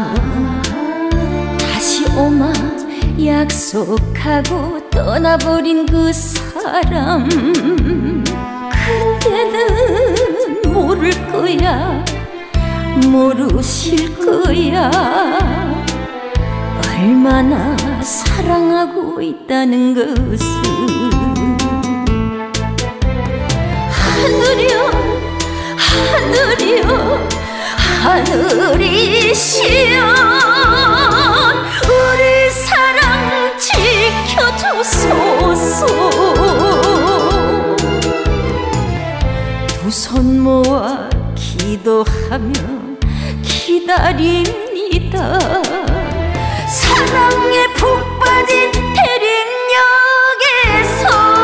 다시 오마 약속하고 떠나버린 그 사람, 그때는 모를 거야, 모르실 거야. 얼마나 사랑하고 있다는 것을. 하늘이여 하늘이여 하늘이시여, 우리 사랑 지켜주소서. 두 손 모아 기도하며 기다립니다. 사랑에 푹 빠진 대림역에서.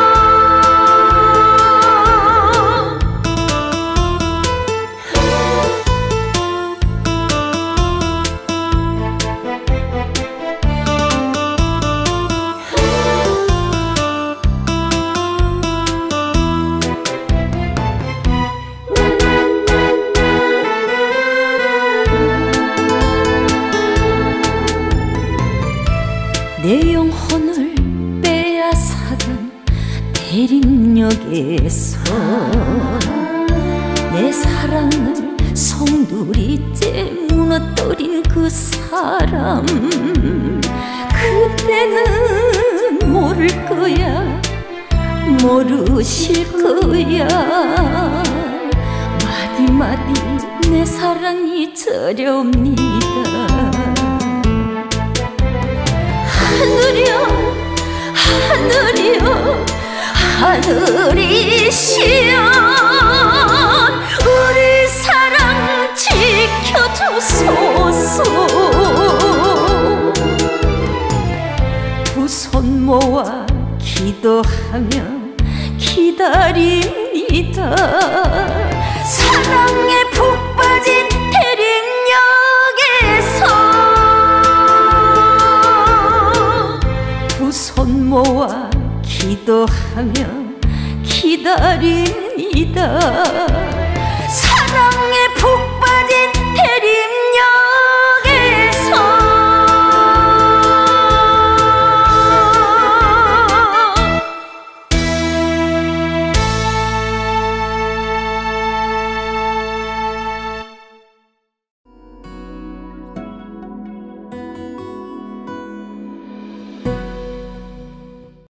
내 영혼을 빼앗아간 대림역에서 내 사랑을 송두리째 무너뜨린 그 사람, 그때는 모를 거야, 모르실 거야. 마디마디 내 사랑이 저려옵니다. 하늘이여 하늘이여 하늘이시여, 우리 사랑 지켜주소서. 두 손 모아 기도하며 기다립니다. 사랑에 푹 빠진 대림역에서. 손 모아 기도하며 기다립니다. 사랑